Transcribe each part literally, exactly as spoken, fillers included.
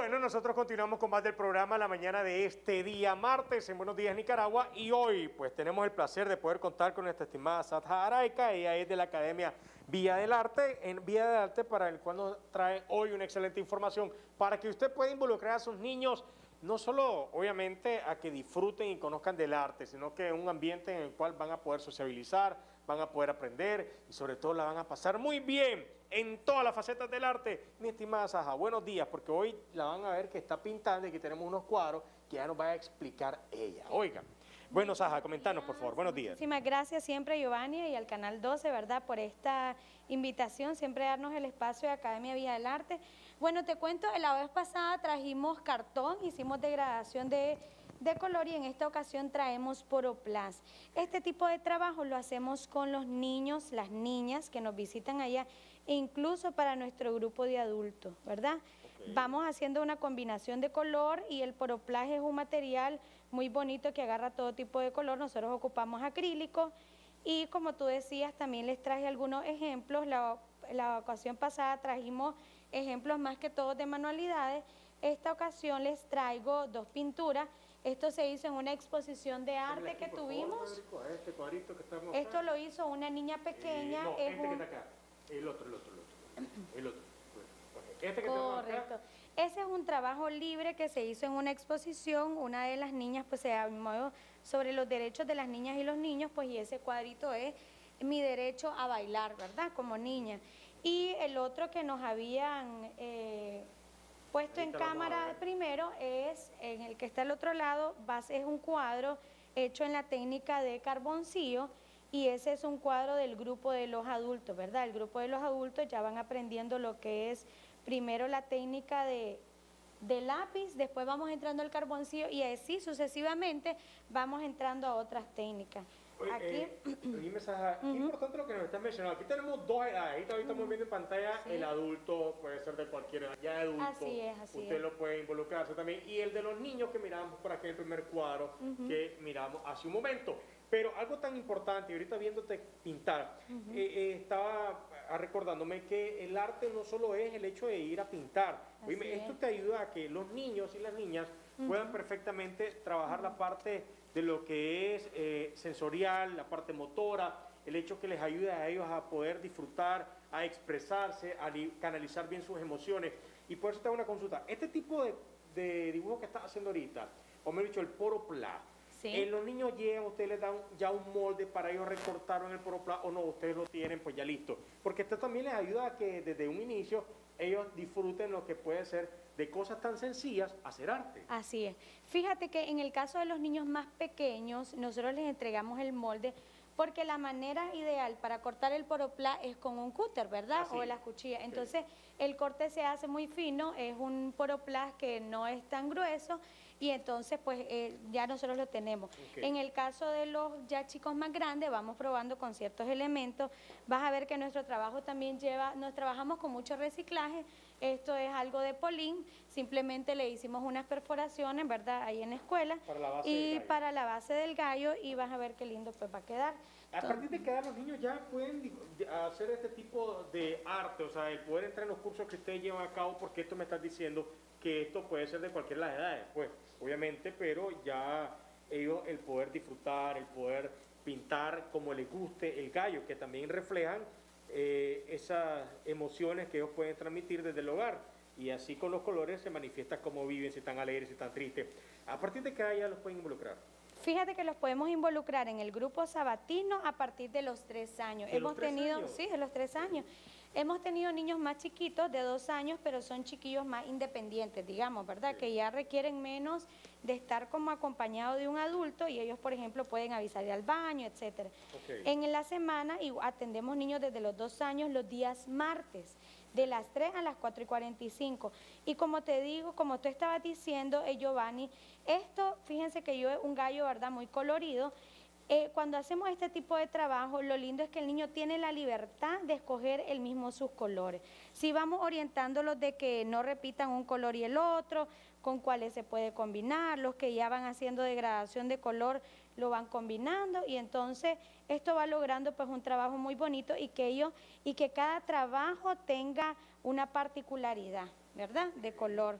Bueno, nosotros continuamos con más del programa la mañana de este día martes en Buenos Días Nicaragua, y hoy pues tenemos el placer de poder contar con nuestra estimada Sadja Araica. Ella es de la Academia Vía del Arte, en Vía del Arte, para el cual nos trae hoy una excelente información para que usted pueda involucrar a sus niños, no solo obviamente a que disfruten y conozcan del arte, sino que un ambiente en el cual van a poder sociabilizar, van a poder aprender y sobre todo la van a pasar muy bien en todas las facetas del arte. Mi estimada Saja, buenos días, porque hoy la van a ver que está pintando y que tenemos unos cuadros que ya nos va a explicar ella. Oigan, bueno, Saja, comentanos por favor, buenos días. Muchísimas gracias siempre a Giovanni y al Canal doce, ¿verdad?, por esta invitación, siempre darnos el espacio de Academia Vía del Arte. Bueno, te cuento, la vez pasada trajimos cartón, hicimos degradación de, de color, y en esta ocasión traemos Poroplast. Este tipo de trabajo lo hacemos con los niños, las niñas que nos visitan allá, e incluso para nuestro grupo de adultos, ¿verdad? Okay. Vamos haciendo una combinación de color, y el Poroplast es un material muy bonito que agarra todo tipo de color. Nosotros ocupamos acrílico, y como tú decías, también les traje algunos ejemplos. La, la ocasión pasada trajimos ejemplos más que todos de manualidades. Esta ocasión les traigo dos pinturas. Esto se hizo en una exposición de arte que tuvimos. Este cuadrito que estamos Esto lo hizo una niña pequeña. Eh, no, es este un... que está acá. El otro, el otro, el otro. El otro. Este que Correcto. Acá. Ese es un trabajo libre que se hizo en una exposición. Una de las niñas pues se llamó sobre los derechos de las niñas y los niños, pues, y ese cuadrito es mi derecho a bailar, ¿verdad?, como niña. Y el otro que nos habían eh, puesto en cámara primero es, en el que está al otro lado, es un cuadro hecho en la técnica de carboncillo, y ese es un cuadro del grupo de los adultos, ¿verdad? El grupo de los adultos ya van aprendiendo lo que es primero la técnica de, de lápiz, después vamos entrando al carboncillo, y así sucesivamente vamos entrando a otras técnicas. Oye, Aquí, eh, dime, Saja, uh-huh. Importante lo que nos estás mencionando. Aquí tenemos dos edades. Ahí estamos uh-huh. viendo en pantalla, sí. El adulto, puede ser de cualquier edad, ya adulto. Así es, así Usted es. lo puede involucrarse también. Y el de los niños que miramos por aquí en el primer cuadro, uh-huh. que miramos hace un momento. Pero algo tan importante, y ahorita viéndote pintar, uh-huh. eh, eh, estaba recordándome que el arte no solo es el hecho de ir a pintar. Oye, esto te ayuda a que los niños y las niñas uh-huh. puedan perfectamente trabajar uh-huh. la parte de lo que es eh, sensorial, la parte motora, el hecho que les ayude a ellos a poder disfrutar, a expresarse, a canalizar bien sus emociones. Y por eso te hago una consulta. Este tipo de, de dibujo que estás haciendo ahorita, o me he dicho el Poroplast, sí. eh, los niños llegan, ustedes les dan ya un molde para ellos recortar en el Poroplast, o no, ustedes lo tienen pues ya listo. Porque esto también les ayuda a que desde un inicio ellos disfruten lo que puede ser de cosas tan sencillas hacer arte. Así es. Fíjate que en el caso de los niños más pequeños, nosotros les entregamos el molde, porque la manera ideal para cortar el Poroplast es con un cúter, ¿verdad? Así. O las cuchillas. Entonces, sí. El corte se hace muy fino, es un Poroplast que no es tan grueso, y entonces pues eh, ya nosotros lo tenemos. Okay. En el caso de los ya chicos más grandes, vamos probando con ciertos elementos. Vas a ver que nuestro trabajo también lleva, nos trabajamos con mucho reciclaje. Esto es algo de polín, simplemente le hicimos unas perforaciones, ¿verdad?, ahí en la escuela, para la base y para la base del gallo, y vas a ver qué lindo pues va a quedar. A partir de qué edad los niños ya pueden hacer este tipo de arte, o sea, el poder entrar en los cursos que ustedes llevan a cabo, porque esto me estás diciendo que esto puede ser de cualquier de las edades, pues, obviamente, pero ya ellos el poder disfrutar, el poder pintar como les guste el gallo, que también reflejan eh, esas emociones que ellos pueden transmitir desde el hogar, y así con los colores se manifiesta cómo viven, si están alegres, si están tristes. ¿A partir de qué edad ya los pueden involucrar? Fíjate que los podemos involucrar en el grupo sabatino a partir de los tres años. ¿De Hemos los tres tenido, años? Sí, de los tres años. Hemos tenido niños más chiquitos, de dos años, pero son chiquillos más independientes, digamos, ¿verdad? Sí. Que ya requieren menos de estar como acompañado de un adulto, y ellos, por ejemplo, pueden avisarle al baño, etcétera. Okay. En la semana y atendemos niños desde los dos años los días martes, de las tres a las cuatro y cuarenta y cinco. Y como te digo, como tú estabas diciendo, eh, Giovanni, esto, fíjense que yo, un gallo, ¿verdad?, muy colorido. Eh, cuando hacemos este tipo de trabajo, lo lindo es que el niño tiene la libertad de escoger él mismo sus colores. Si vamos orientándolos de que no repitan un color y el otro, con cuáles se puede combinar, los que ya van haciendo degradación de color lo van combinando, y entonces esto va logrando pues un trabajo muy bonito, y que ellos, y que cada trabajo tenga una particularidad, ¿verdad?, de color.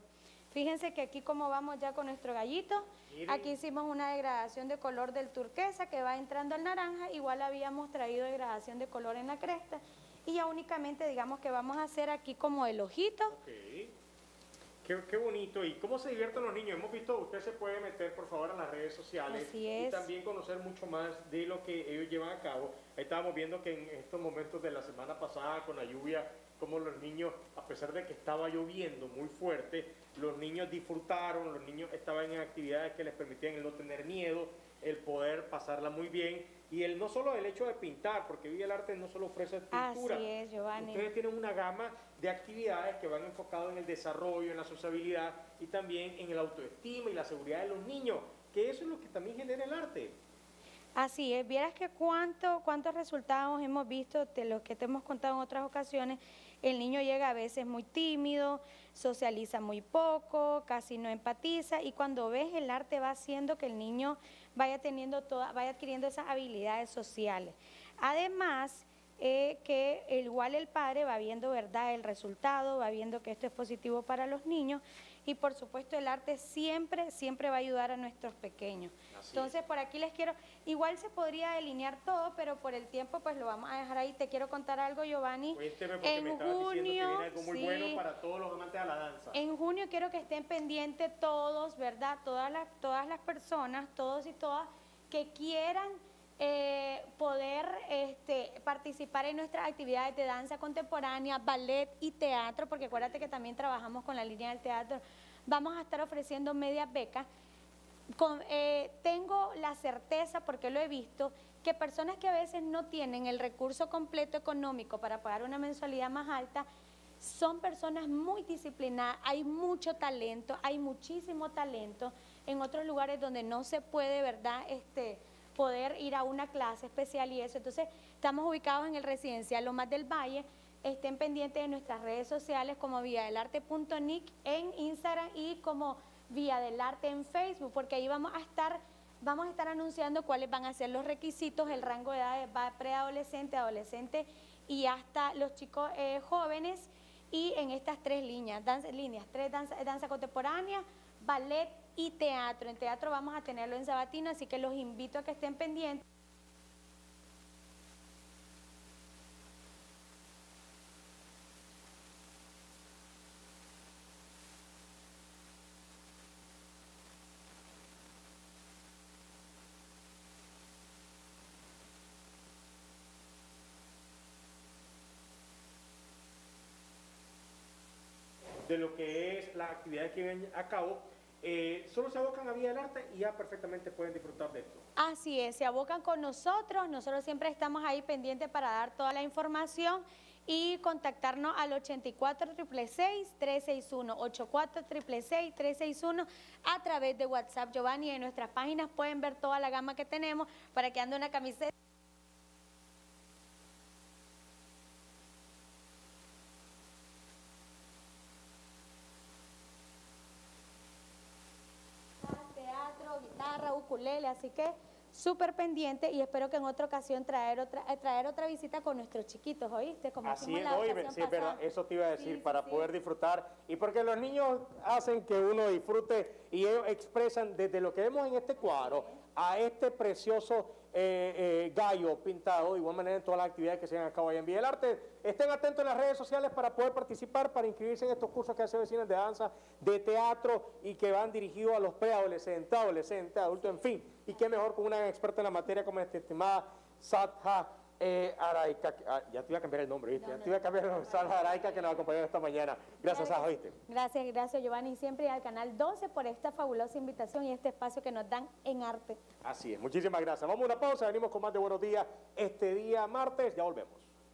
Fíjense que aquí como vamos ya con nuestro gallito, Miren. Aquí hicimos una degradación de color del turquesa que va entrando al naranja, igual habíamos traído degradación de color en la cresta y ya únicamente digamos que vamos a hacer aquí como el ojito. Okay. Qué, qué bonito. ¿Y cómo se divierten los niños? Hemos visto, usted se puede meter por favor en las redes sociales. Así es. Y también conocer mucho más de lo que ellos llevan a cabo. Ahí estábamos viendo que en estos momentos de la semana pasada con la lluvia, como los niños, a pesar de que estaba lloviendo muy fuerte, los niños disfrutaron, los niños estaban en actividades que les permitían el no tener miedo, el poder pasarla muy bien y el no solo el hecho de pintar, porque Vía del Arte no solo ofrece pintura. Así es, Giovanni. Ustedes tienen una gama de actividades que van enfocadas en el desarrollo, en la sociabilidad y también en el autoestima y la seguridad de los niños, que eso es lo que también genera el arte. Así es, vieras que cuánto, cuántos resultados hemos visto de los que te hemos contado en otras ocasiones. El niño llega a veces muy tímido, socializa muy poco, casi no empatiza y cuando ves el arte va haciendo que el niño vaya teniendo toda, vaya adquiriendo esas habilidades sociales. Además, eh, que igual el padre va viendo, ¿verdad?, el resultado, va viendo que esto es positivo para los niños y por supuesto el arte siempre, siempre va a ayudar a nuestros pequeños. Así Entonces es. Por aquí les quiero, igual se podría delinear todo, pero por el tiempo pues lo vamos a dejar ahí. Te quiero contar algo, Giovanni. Cuénteme porque en me estabas junio, diciendo que viene algo muy sí, bueno para todos los amantes de la danza. En junio quiero que estén pendientes todos, ¿verdad? Todas las, todas las personas, todos y todas que quieran Eh, poder este, participar en nuestras actividades de danza contemporánea, ballet y teatro, porque acuérdate que también trabajamos con la línea del teatro. Vamos a estar ofreciendo medias becas. Con, eh, tengo la certeza, porque lo he visto, que personas que a veces no tienen el recurso completo económico para pagar una mensualidad más alta, son personas muy disciplinadas, hay mucho talento, hay muchísimo talento en otros lugares donde no se puede, ¿verdad?, este, poder ir a una clase especial y eso. Entonces, estamos ubicados en el residencial Lomas del Valle. Estén pendientes de nuestras redes sociales como vía del arte punto n i c en Instagram y como Vía del Arte en Facebook, porque ahí vamos a estar, vamos a estar anunciando cuáles van a ser los requisitos. El rango de edad va preadolescente, adolescente y hasta los chicos eh, jóvenes. Y en estas tres líneas, danza, líneas, tres danza, danza contemporánea, ballet y teatro. En teatro vamos a tenerlo en Sabatino, así que los invito a que estén pendientes. De lo que es la actividad que ven a cabo, eh, solo se abocan a Vía del Arte y ya perfectamente pueden disfrutar de esto. Así es, se abocan con nosotros, nosotros siempre estamos ahí pendientes para dar toda la información y contactarnos al ochenta y cuatro, seiscientos sesenta y seis, trescientos sesenta y uno, ochenta y cuatro, seiscientos sesenta y seis, trescientos sesenta y uno a través de WhatsApp. Giovanni, en nuestras páginas pueden ver toda la gama que tenemos para que ande una camiseta. Guitarra, ukulele, así que súper pendiente y espero que en otra ocasión traer otra eh, traer otra visita con nuestros chiquitos, ¿oíste? Como así es, la oye, ocasión sí, es verdad, eso te iba a decir, sí, para sí, poder sí. disfrutar y porque los niños hacen que uno disfrute y ellos expresan desde lo que vemos en este cuadro a este precioso eh, eh, gallo pintado, de igual manera en todas las actividades que se llevan a cabo allá en Vía del Arte. Estén atentos en las redes sociales para poder participar, para inscribirse en estos cursos que hace Vecinos de Danza, de teatro y que van dirigidos a los preadolescentes, adolescentes, adultos, en fin. Y qué mejor con una experta en la materia como esta estimada Sadha eh, Araika. Ah, ya te iba a cambiar el nombre, ¿viste? No, ya no, te iba a cambiar el nombre, Sadha Araika, que nos acompañó esta mañana. Gracias, Sadha, ¿viste? Gracias, gracias, Giovanni, siempre al Canal doce por esta fabulosa invitación y este espacio que nos dan en arte. Así es, muchísimas gracias. Vamos a una pausa, venimos con más de Buenos Días este día martes, ya volvemos.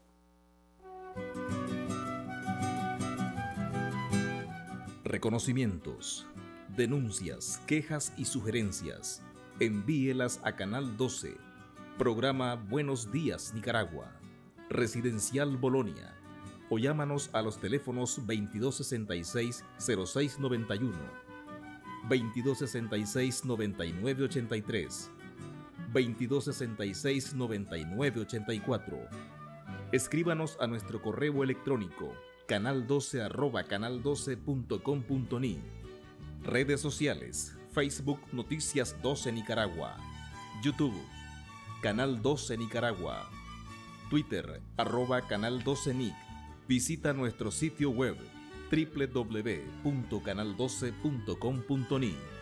Reconocimientos, denuncias, quejas y sugerencias. Envíelas a Canal doce, programa Buenos Días Nicaragua, Residencial Bolonia, o llámanos a los teléfonos veintidós sesenta y seis, cero seis noventa y uno, veintidós sesenta y seis, noventa y nueve ochenta y tres, veintidós sesenta y seis, noventa y nueve ochenta y cuatro. Escríbanos a nuestro correo electrónico canal doce arroba canal doce punto com punto ni Redes sociales, Facebook Noticias doce Nicaragua, YouTube, Canal doce Nicaragua, Twitter, arroba Canal doce Nic. Visita nuestro sitio web doble u doble u doble u punto canal doce punto com punto ni.